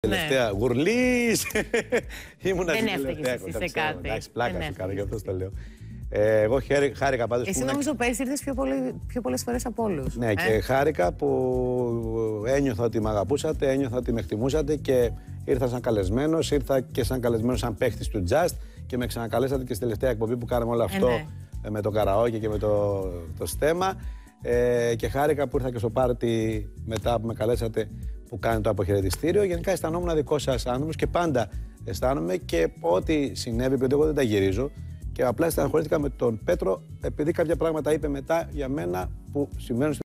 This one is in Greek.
τελευταία. Γουρλής! Ήμουνα Δεν στην τελευταία. έφταιγες εσύ σε κάτι. Εντάξει, πλάκα σου κάνω, γι' αυτό το λέω. Εγώ χάρηκα πάντως. Εσύ νομίζω πέρσι ήρθες πιο πολλές φορές από όλους. Ναι, και χάρηκα που ένιωθα ότι με αγαπούσατε, ένιωθα ότι με εκτιμούσατε και ήρθα σαν καλεσμένος, ήρθα και σαν καλεσμένος σαν παίχτης του Just και με ξανακαλέσατε και στη τελευταία εκπομπή που κάναμε όλο αυτό με το καραόκε και με το στέμα. Και χάρηκα που ήρθα και στο πάρτι μετά που με καλέσατε που κάνει το αποχαιρετιστήριο. Γενικά αισθανόμουν δικό σας άνθρωπος και πάντα αισθάνομαι και ό,τι συνέβη, επειδή εγώ δεν τα γυρίζω. Και απλά στεναχωρήθηκα με τον Πέτρο επειδή κάποια πράγματα είπε μετά για μένα που συμβαίνουν